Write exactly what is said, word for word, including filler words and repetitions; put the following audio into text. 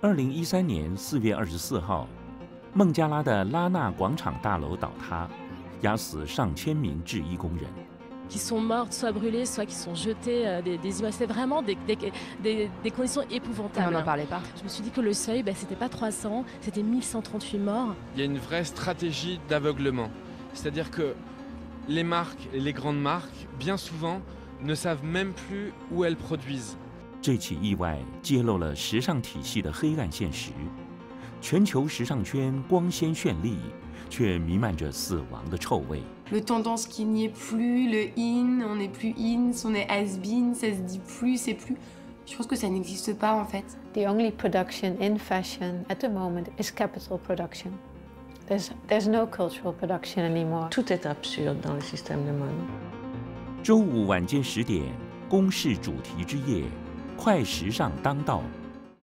二零一三年四月二十四号，孟加拉的拉纳广场大楼倒塌，压死上千名制衣工人。 qui sont mortes, soit brûlées, soit qui sont jetées, euh, des, des images. C'est vraiment des, des, des, des conditions épouvantables. On n'en parlait pas. Je me suis dit que le seuil, ben, c'était pas trois cents, c'était mille cent trente-huit morts. Il y a une vraie stratégie d'aveuglement. C'est-à-dire que les marques et les grandes marques, bien souvent, ne savent même plus où elles produisent. 这起意外揭露了时尚体系的黑暗现实，全球时尚圈光鲜绚丽，却弥漫着死亡的臭味。 Le tendance qui n'y est plus, le in, on n'est plus in, on est has been, ça se dit plus, c'est plus. Je pense que ça n'existe pas en fait. The only production in fashion at the moment is capital production. There's, there's no cultural production anymore. Tout est absurde dans le système de mode. 周五晚间十点，公视主题之夜，快时尚当道。